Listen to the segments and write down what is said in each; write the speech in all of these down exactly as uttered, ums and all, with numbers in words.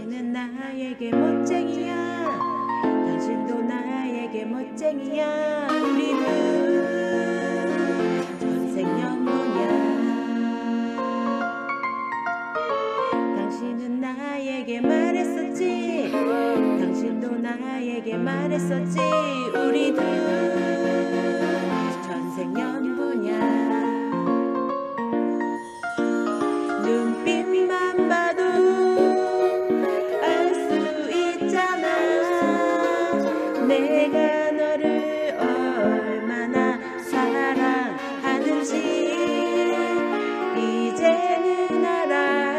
당신은 나에게 멋쟁이야. 당신도 나에게 멋쟁이야. 우리는 전생연분이야. 당신은 나에게 말했었지. 당신도 나에게 말했었지. 우리는 전생연분이야. 눈빛만 봐도 알 수 있잖아. 내가 너를 얼마나 사랑하는지 이제는 알아.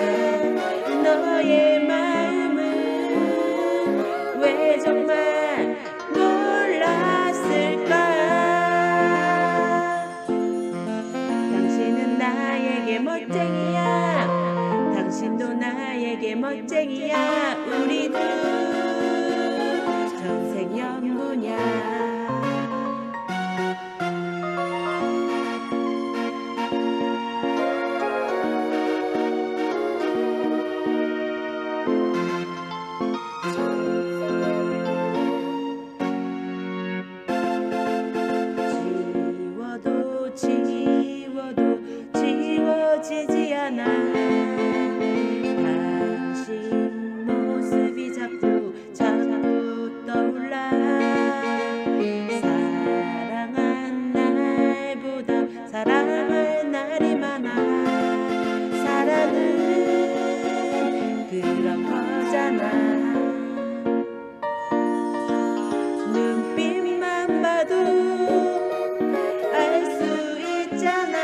너의 마음은 왜 정말 몰랐을까. 당신은 나에게 멋쟁이야. 당신도 나에게 멋쟁이야. 우리는 전생연분이야. 지워도 지워도 지워지지 않아. 당신 모습이 자꾸 자꾸 떠올라. 사랑한 날보다 사랑할 날이 많아. 사랑은 그런 거잖아. 눈빛만 봐도 알 수 있잖아.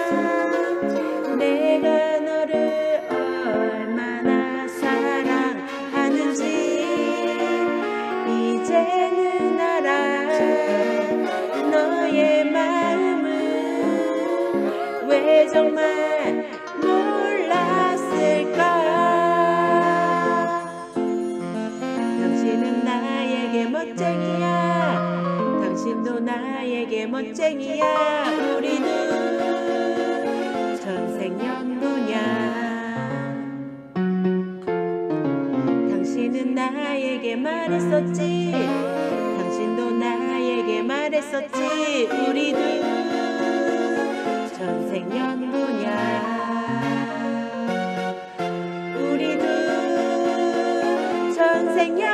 내가 너를 얼마나 사랑하는지 이제는 알아. 너의 마음은 왜 정말 몰랐을까. 당신은 나에게 멋쟁이야. 당신도 나에게 멋쟁이야. 우리는 전생연분이야. 당신은 나에게 말했었지. 당신도 나에게 말했었지. 우리는 전생연분이야. 우리는 전생연